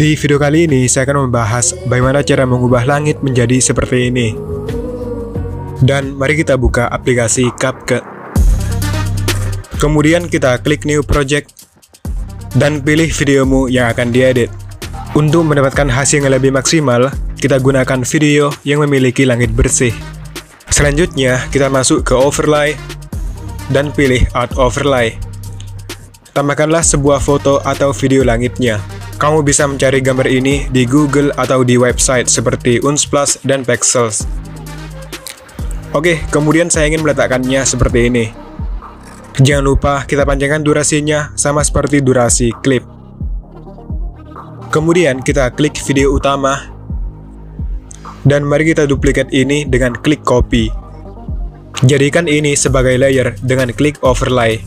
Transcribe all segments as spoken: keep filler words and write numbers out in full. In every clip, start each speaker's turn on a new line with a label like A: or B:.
A: Di video kali ini saya akan membahas bagaimana cara mengubah langit menjadi seperti ini. Dan mari kita buka aplikasi CapCut. Kemudian kita klik New Project dan pilih videomu yang akan diedit. Untuk mendapatkan hasil yang lebih maksimal, kita gunakan video yang memiliki langit bersih. Selanjutnya kita masuk ke Overlay dan pilih Add Overlay. Tambahkanlah sebuah foto atau video langitnya. Kamu bisa mencari gambar ini di Google atau di website seperti Unsplash dan Pexels. Oke, kemudian saya ingin meletakkannya seperti ini. Jangan lupa kita panjangkan durasinya sama seperti durasi klip. Kemudian kita klik video utama. Dan mari kita duplikat ini dengan klik copy. Jadikan ini sebagai layer dengan klik overlay.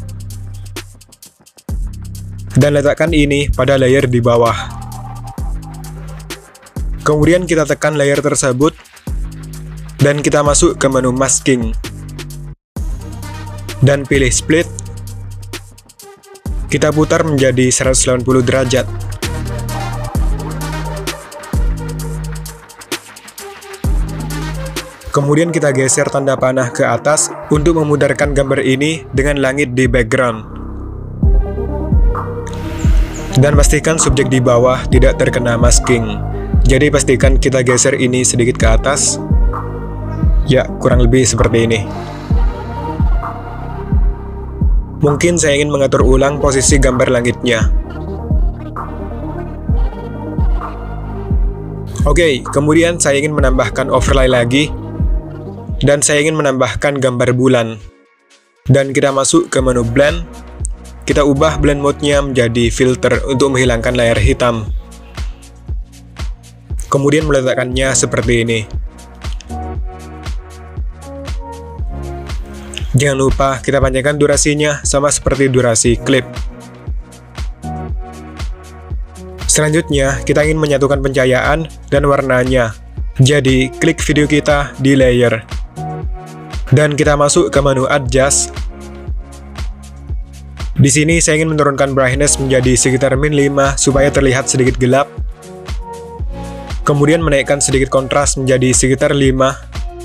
A: Dan letakkan ini pada layer di bawah. Kemudian kita tekan layer tersebut dan kita masuk ke menu masking dan pilih split. Kita putar menjadi seratus delapan puluh derajat. Kemudian kita geser tanda panah ke atas untuk memudarkan gambar ini dengan langit di background. Dan pastikan subjek di bawah tidak terkena masking. Jadi pastikan kita geser ini sedikit ke atas. Ya, kurang lebih seperti ini. Mungkin saya ingin mengatur ulang posisi gambar langitnya. Oke, kemudian saya ingin menambahkan overlay lagi. Dan saya ingin menambahkan gambar bulan. Dan kita masuk ke menu blend. Kita ubah blend mode-nya menjadi filter untuk menghilangkan layar hitam. Kemudian meletakkannya seperti ini. Jangan lupa kita panjangkan durasinya sama seperti durasi klip. Selanjutnya, kita ingin menyatukan pencahayaan dan warnanya. Jadi, klik video kita di layer. Dan kita masuk ke menu adjust. Di sini saya ingin menurunkan brightness menjadi sekitar min lima supaya terlihat sedikit gelap. Kemudian menaikkan sedikit kontras menjadi sekitar lima.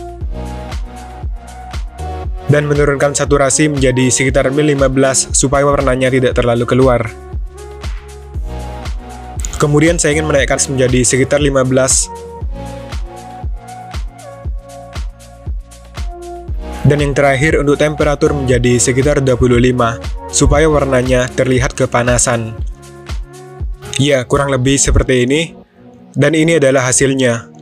A: Dan menurunkan saturasi menjadi sekitar min lima belas supaya warnanya tidak terlalu keluar. Kemudian saya ingin menaikkan menjadi sekitar lima belas. Dan yang terakhir untuk temperatur menjadi sekitar dua puluh lima. Supaya warnanya terlihat kepanasan. Ya, kurang lebih seperti ini. Dan ini adalah hasilnya.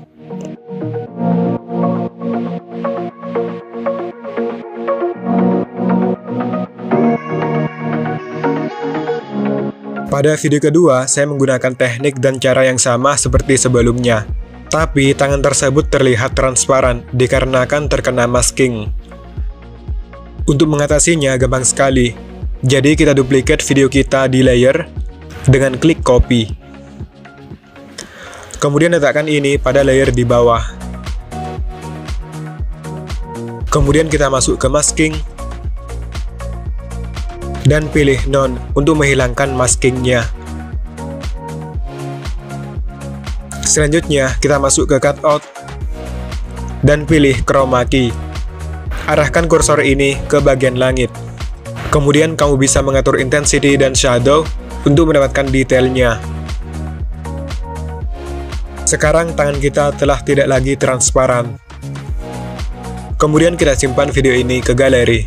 A: Pada video kedua, saya menggunakan teknik dan cara yang sama seperti sebelumnya. Tapi tangan tersebut terlihat transparan dikarenakan terkena masking. Untuk mengatasinya gampang sekali. Jadi kita duplikat video kita di layer dengan klik copy. Kemudian letakkan ini pada layer di bawah. Kemudian kita masuk ke masking dan pilih none untuk menghilangkan maskingnya. Selanjutnya kita masuk ke cutout dan pilih chroma key. Arahkan kursor ini ke bagian langit. Kemudian kamu bisa mengatur intensity dan shadow untuk mendapatkan detailnya. Sekarang tangan kita telah tidak lagi transparan. Kemudian kita simpan video ini ke galeri.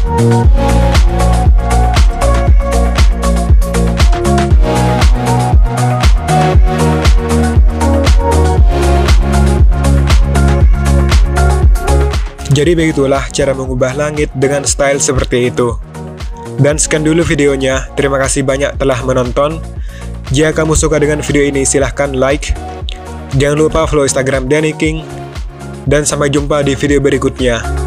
A: Jadi begitulah cara mengubah langit dengan style seperti itu. Dan sekian dulu videonya, terima kasih banyak telah menonton. Jika kamu suka dengan video ini silahkan like. Jangan lupa follow Instagram Danny King. Dan sampai jumpa di video berikutnya.